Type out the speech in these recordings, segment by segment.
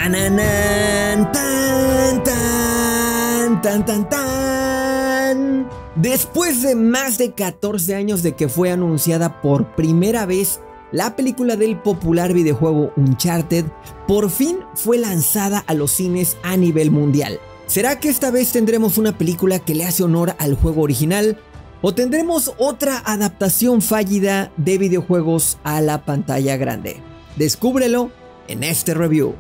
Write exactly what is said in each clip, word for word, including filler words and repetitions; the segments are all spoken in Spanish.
Tananan, tan, tan, tan, tan, tan. Después de más de catorce años de que fue anunciada por primera vez la película del popular videojuego Uncharted, por fin fue lanzada a los cines a nivel mundial. ¿Será que esta vez tendremos una película que le hace honor al juego original? ¿O tendremos otra adaptación fallida de videojuegos a la pantalla grande? Descúbrelo en este review.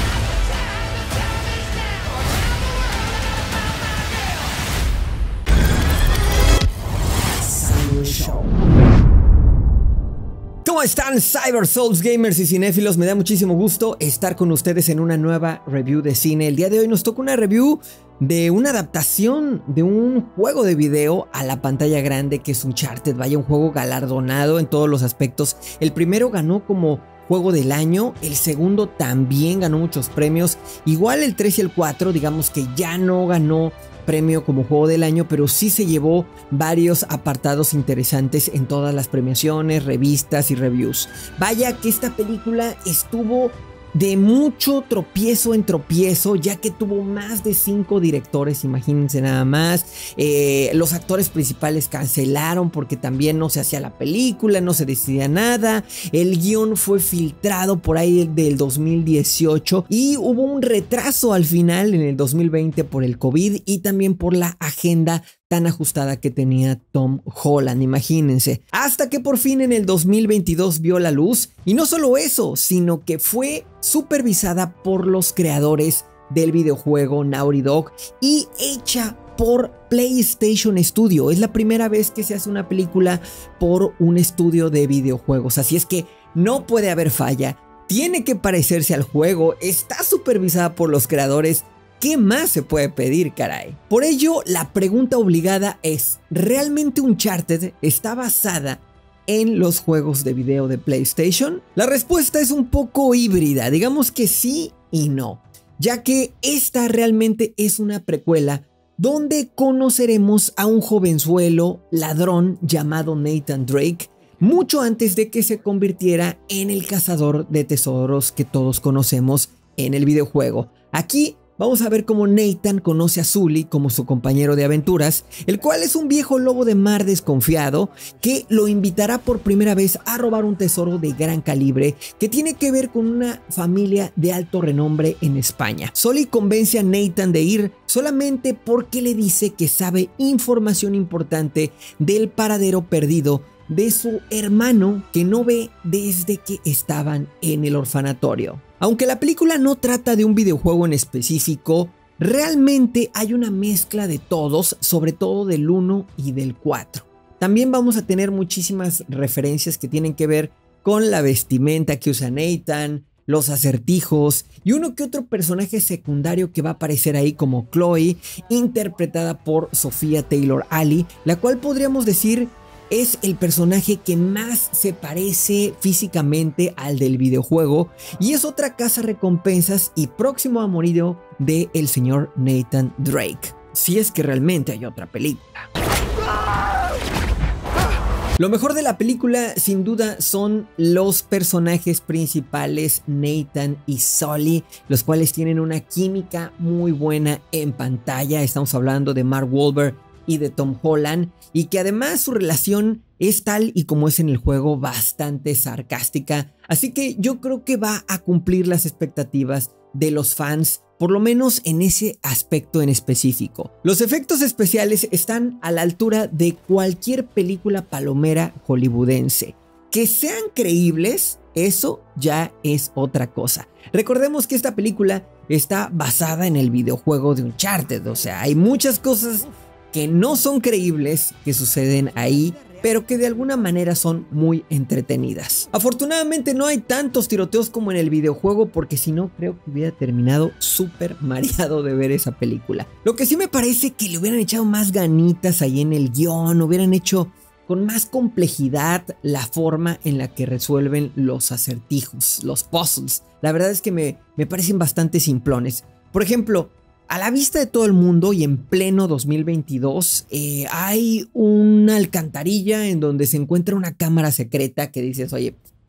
¿Cómo están, Cyber Souls gamers y cinéfilos? Me da muchísimo gusto estar con ustedes en una nueva review de cine. El día de hoy nos toca una review de una adaptación de un juego de video a la pantalla grande que es Uncharted. Vaya, un juego galardonado en todos los aspectos. El primero ganó como juego del año, el segundo también ganó muchos premios. Igual el tres y el cuatro, digamos que ya no ganó premio como juego del año, pero sí se llevó varios apartados interesantes en todas las premiaciones, revistas y reviews. Vaya que esta película estuvo de mucho tropiezo en tropiezo, ya que tuvo más de cinco directores, imagínense nada más. Eh, los actores principales cancelaron porque también no se hacía la película, no se decidía nada. El guión fue filtrado por ahí del dos mil dieciocho y hubo un retraso al final en el dos mil veinte por el COVID y también por la agenda tan ajustada que tenía Tom Holland, imagínense. Hasta que por fin en el dos mil veintidós vio la luz. Y no solo eso, sino que fue supervisada por los creadores del videojuego Naughty Dog y hecha por PlayStation Studio. Es la primera vez que se hace una película por un estudio de videojuegos. Así es que no puede haber falla. Tiene que parecerse al juego. Está supervisada por los creadores. ¿Qué más se puede pedir, caray? Por ello, la pregunta obligada es, ¿realmente Uncharted está basada en los juegos de video de PlayStation? La respuesta es un poco híbrida, digamos que sí y no, ya que esta realmente es una precuela donde conoceremos a un jovenzuelo ladrón llamado Nathan Drake, mucho antes de que se convirtiera en el cazador de tesoros que todos conocemos en el videojuego. Aquí vamos a ver cómo Nathan conoce a Sully como su compañero de aventuras, el cual es un viejo lobo de mar desconfiado que lo invitará por primera vez a robar un tesoro de gran calibre que tiene que ver con una familia de alto renombre en España. Sully convence a Nathan de ir solamente porque le dice que sabe información importante del paradero perdido de su hermano que no ve desde que estaban en el orfanatorio. Aunque la película no trata de un videojuego en específico, realmente hay una mezcla de todos, sobre todo del uno y del cuatro. También vamos a tener muchísimas referencias que tienen que ver con la vestimenta que usa Nathan, los acertijos y uno que otro personaje secundario que va a aparecer ahí como Chloe, interpretada por Sofía Taylor-Ali, la cual podríamos decir es el personaje que más se parece físicamente al del videojuego y es otra cazarrecompensas y próximo amorío de el señor Nathan Drake, si es que realmente hay otra película. Lo mejor de la película sin duda son los personajes principales Nathan y Sully, los cuales tienen una química muy buena en pantalla. Estamos hablando de Mark Wahlberg y de Tom Holland, y que además su relación es tal y como es en el juego, bastante sarcástica, así que yo creo que va a cumplir las expectativas de los fans, por lo menos en ese aspecto en específico. Los efectos especiales están a la altura de cualquier película palomera hollywoodense. Que sean creíbles, eso ya es otra cosa. Recordemos que esta película está basada en el videojuego de Uncharted, o sea, hay muchas cosas que no son creíbles que suceden ahí, pero que de alguna manera son muy entretenidas. Afortunadamente no hay tantos tiroteos como en el videojuego, porque si no creo que hubiera terminado súper mareado de ver esa película. Lo que sí me parece que le hubieran echado más ganitas ahí en el guión, hubieran hecho con más complejidad la forma en la que resuelven los acertijos, los puzzles. La verdad es que me, me parecen bastante simplones. Por ejemplo, a la vista de todo el mundo y en pleno dos mil veintidós, eh, hay una alcantarilla en donde se encuentra una cámara secreta que dices, oye,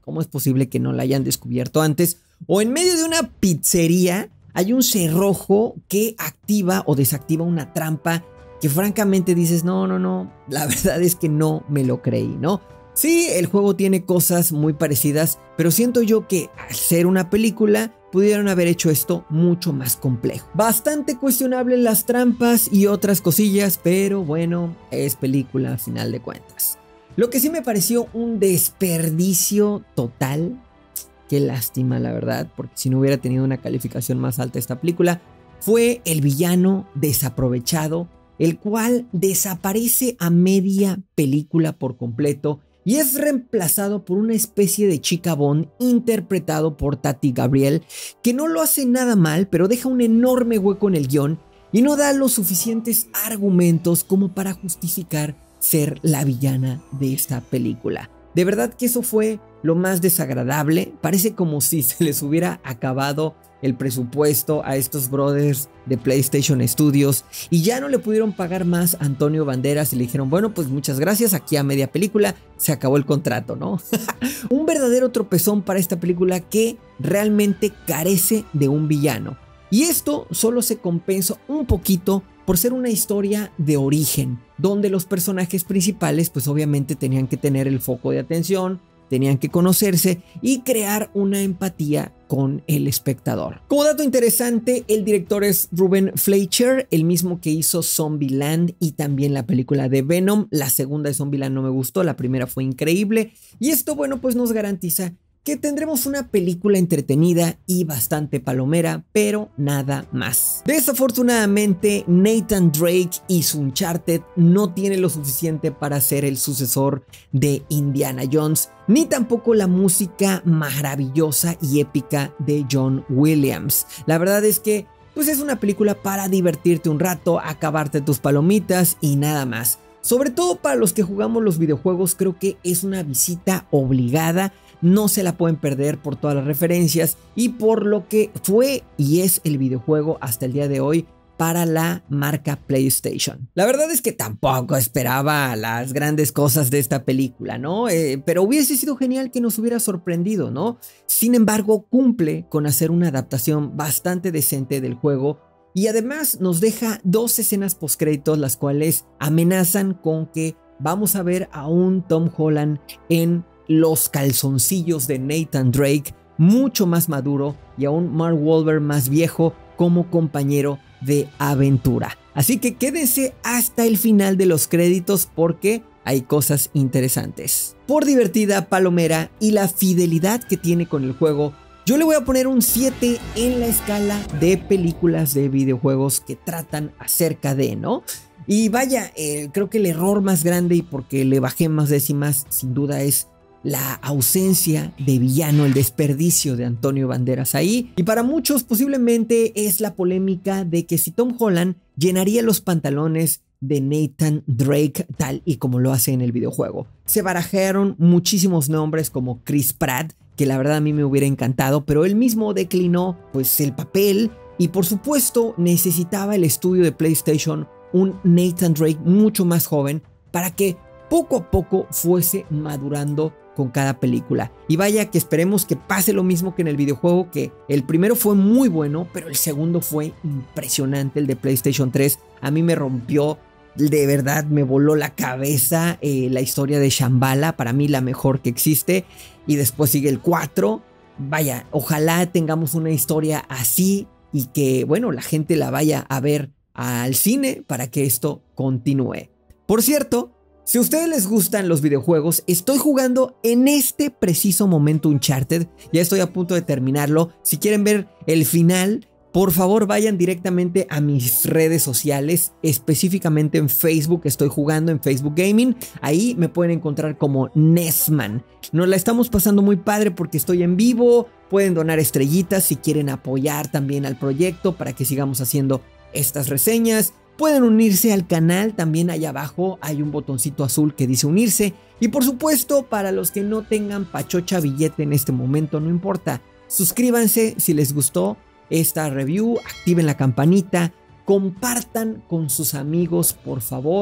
¿cómo es posible que no la hayan descubierto antes? O en medio de una pizzería hay un cerrojo que activa o desactiva una trampa que francamente dices, no, no, no, la verdad es que no me lo creí, ¿no? Sí, el juego tiene cosas muy parecidas, pero siento yo que al ser una película pudieron haber hecho esto mucho más complejo. Bastante cuestionable las trampas y otras cosillas, pero bueno, es película a final de cuentas. Lo que sí me pareció un desperdicio total, qué lástima la verdad, porque si no hubiera tenido una calificación más alta esta película, fue el villano desaprovechado, el cual desaparece a media película por completo y es reemplazado por una especie de chica Bond interpretado por Tati Gabrielle, que no lo hace nada mal, pero deja un enorme hueco en el guión y no da los suficientes argumentos como para justificar ser la villana de esta película. De verdad que eso fue lo más desagradable. Parece como si se les hubiera acabado el presupuesto a estos brothers de PlayStation Studios y ya no le pudieron pagar más a Antonio Banderas y le dijeron, bueno, pues muchas gracias, aquí a media película se acabó el contrato, ¿no? Un verdadero tropezón para esta película que realmente carece de un villano. Y esto solo se compensa un poquito por ser una historia de origen, donde los personajes principales pues obviamente tenían que tener el foco de atención, tenían que conocerse y crear una empatía con el espectador. Como dato interesante, el director es Ruben Fleischer, el mismo que hizo Zombieland y también la película de Venom. La segunda de Zombieland no me gustó, la primera fue increíble y esto, bueno, pues nos garantiza que tendremos una película entretenida y bastante palomera, pero nada más. Desafortunadamente, Nathan Drake y su Uncharted no tiene lo suficiente para ser el sucesor de Indiana Jones, ni tampoco la música maravillosa y épica de John Williams. La verdad es que pues es una película para divertirte un rato, acabarte tus palomitas y nada más. Sobre todo para los que jugamos los videojuegos, creo que es una visita obligada. No se la pueden perder por todas las referencias y por lo que fue y es el videojuego hasta el día de hoy para la marca PlayStation. La verdad es que tampoco esperaba las grandes cosas de esta película, ¿no? Eh, pero hubiese sido genial que nos hubiera sorprendido, ¿no? Sin embargo, cumple con hacer una adaptación bastante decente del juego y además nos deja dos escenas postcréditos las cuales amenazan con que vamos a ver a un Tom Holland en los calzoncillos de Nathan Drake, mucho más maduro, y a un Mark Wahlberg más viejo como compañero de aventura. Así que quédense hasta el final de los créditos porque hay cosas interesantes. Por divertida, palomera y la fidelidad que tiene con el juego, yo le voy a poner un siete en la escala de películas de videojuegos que tratan acerca de, ¿no? Y vaya, eh, creo que el error más grande y porque le bajé más décimas, sin duda es la ausencia de villano, el desperdicio de Antonio Banderas ahí. Y para muchos posiblemente es la polémica de que si Tom Holland llenaría los pantalones de Nathan Drake tal y como lo hace en el videojuego. Se barajaron muchísimos nombres como Chris Pratt, que la verdad a mí me hubiera encantado, pero él mismo declinó pues el papel y por supuesto necesitaba el estudio de PlayStation un Nathan Drake mucho más joven para que poco a poco fuese madurando con cada película. Y vaya que esperemos que pase lo mismo que en el videojuego, que el primero fue muy bueno, pero el segundo fue impresionante, el de PlayStation tres. A mí me rompió, de verdad me voló la cabeza eh, la historia de Shambhala, para mí la mejor que existe. Y después sigue el cuatro. Vaya, ojalá tengamos una historia así y que, bueno, la gente la vaya a ver al cine para que esto continúe. Por cierto, si a ustedes les gustan los videojuegos, estoy jugando en este preciso momento Uncharted. Ya estoy a punto de terminarlo. Si quieren ver el final, por favor vayan directamente a mis redes sociales. Específicamente en Facebook estoy jugando, en Facebook Gaming. Ahí me pueden encontrar como Nesman. Nos la estamos pasando muy padre porque estoy en vivo. Pueden donar estrellitas si quieren apoyar también al proyecto para que sigamos haciendo estas reseñas. Pueden unirse al canal, también allá abajo hay un botoncito azul que dice unirse. Y por supuesto, para los que no tengan pachocha billete en este momento, no importa. Suscríbanse si les gustó esta review, activen la campanita, compartan con sus amigos, por favor.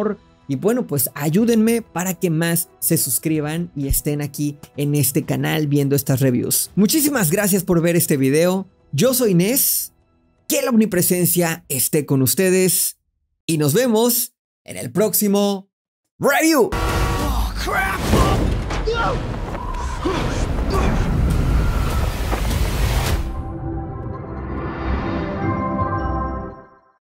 Y bueno, pues ayúdenme para que más se suscriban y estén aquí en este canal viendo estas reviews. Muchísimas gracias por ver este video. Yo soy Ness. Que la omnipresencia esté con ustedes. Y nos vemos en el próximo review. Oh, crap. Oh, no.